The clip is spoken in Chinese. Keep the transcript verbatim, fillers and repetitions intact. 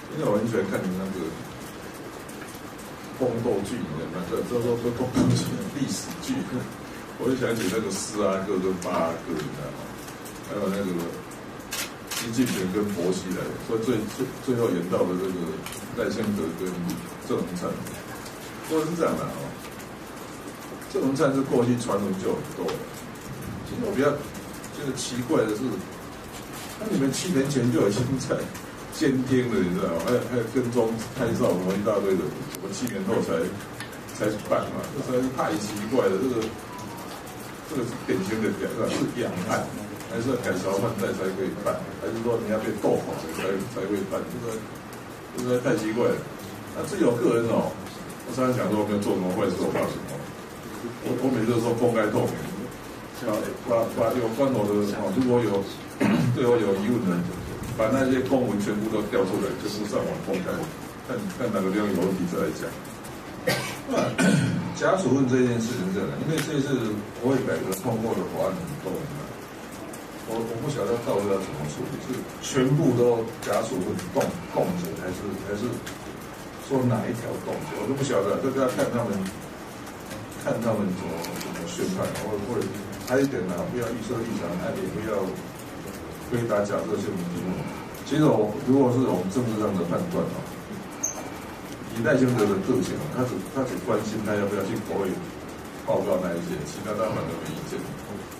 因为我很喜欢看那个宫斗剧，你知道吗？这这都都宫斗剧、历史剧，我就想起那个施阿哥跟巴阿哥，你知道吗？还有那个习近平跟薄熙来，所以最最最后演到的这个赖清德跟郑文灿，都是这样的哦。郑文灿是过去传闻就很多的，其实我比较觉得奇怪的是，那你们七年前就已经在监听了，你知道吗？还有还有跟踪拍照什么一大堆的，我七年后才才办嘛，这实在是太奇怪了。这个这个是典型的两个是两岸，还是要改朝换代才可以办，还是说你要被斗垮才才会办？这个这个太奇怪了。那自由个人哦，我常常讲说我没有做什么坏事，我怕什么？我我每次都说公开透明，把把把有关我的哦，如果有对我有疑问的，把那些公文全部都调出来，全部上网公开，看看哪个地方有问题再来讲。假处分这件事情是这样，因为这次国会改革通过的法案很多，我我不晓得到底要怎么处理，是全部都假处分冻冻结，还是还是说哪一条冻结，我都不晓得，这个要看他们。看他们怎么怎么宣判，或或者还有一点呢、啊，不要预设立场，也不要回答假设性的题目。其实我如果是我们政治上的判断啊，以赖清德的个性，他只他只关心他要不要去国会报告那一些，其他他反而没意见。